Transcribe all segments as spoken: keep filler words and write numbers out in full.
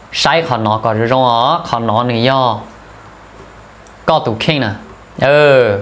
sai khó nó có rong ó khó nó này do có tụ khen nè ừ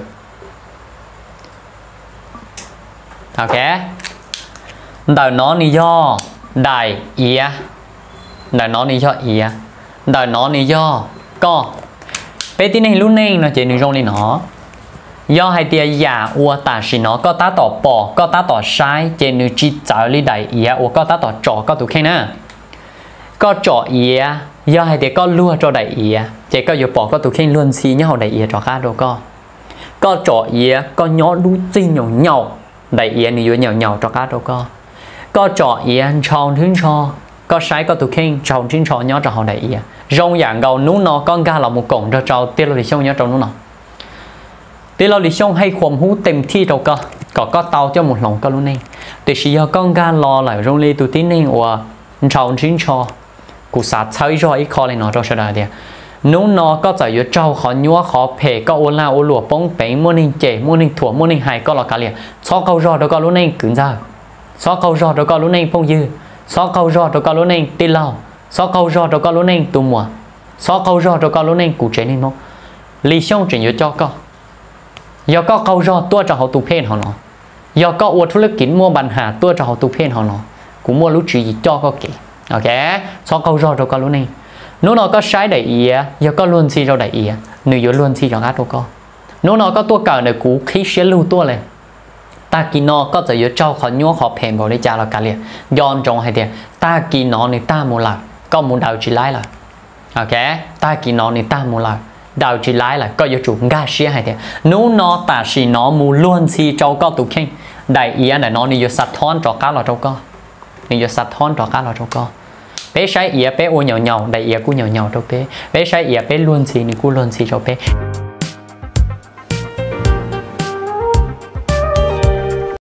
ok đời nó này do đại ý đời nó này do ý đời nó này do có bé tí này lúc này nó chỉ nụ rong đi nó do hai tia giả ua ta chỉ nó có ta tỏ bỏ có ta tỏ sai chỉ nụ chỉ找lý đại ý ua có ta tỏ trọ có tụ khen nè có trọ ý do hai tia có lua cho đại ý chỉ có vừa bỏ có tụ khen luôn xí nhau đại ý trọ khác đâu có có trọ ý có nhỏ đu chi nhỏ nhau đại ý này vừa nhỏ nhỏ trọ khác đâu có có trọ ý tròn thứ cho có sai có tụ khen tròn trên tròn nhỏ trọ họ đại ý rong dạng gầu nú nó con ga là một cổng cho trâu tiết lo đi xong nhớ trâu nú nó tiết lo đi xong hay khoom hú ต็มที่trâu cơ có có tàu cho một lòng cơ luôn nè thì chỉ do con ga lo lại rong li tụ tín nè và trâu chín cho cụ sát chơi rồi ít khó lên nó cho sao đây nú nó có giải quyết trâu khó nhúa khó phê có ô la ô lụa bông bánh mua ninh chè mua ninh thủa mua ninh hài có là cả liền xó câu rồi đâu có luôn nè cứng ra xó câu rồi đâu có luôn nè phong dư xó câu rồi đâu có luôn nè tê lao xó câu rồi đâu có luôn nè tụ mùa xó câu rồi đâu có luôn nè cụ chế nên nó lý xong chỉ nhớ cho có do có câu rồi tua cho họ tụ phê họ nó do có uấtธุรกิจ mua bàn hà tua cho họ tụ phê họ nó cũng mua lúc chỉ cho có kỹ ok xó câu rồi đâu có luôn nè nếu nó có sai đại ý do có luôn si cho đại ý nếu có luôn si cho ngắt đâu có nếu nó có tua cờ này cú khí sẽ lưu tua lên ta kỳ nó có thể cho họ nhúa họ phèn vào để trả là cả liền dọn trong hay tiền ta kỳ nó này ta mua lại có muốn đào chỉ lái là ok ta kỳ nó này ta mua lại đào chỉ lái là có yếu chủ ga xía hay tiền nếu nó ta chỉ nó mua luôn si cho có tụ khen đại ý là nó này sát thon cho cá là cho có này sát thon cho cá là cho có bé sai ý bé ô nhỏ nhỏ đại ý cũng nhỏ nhỏ cho bé bé sai ý bé luôn si này cũng luôn si cho bé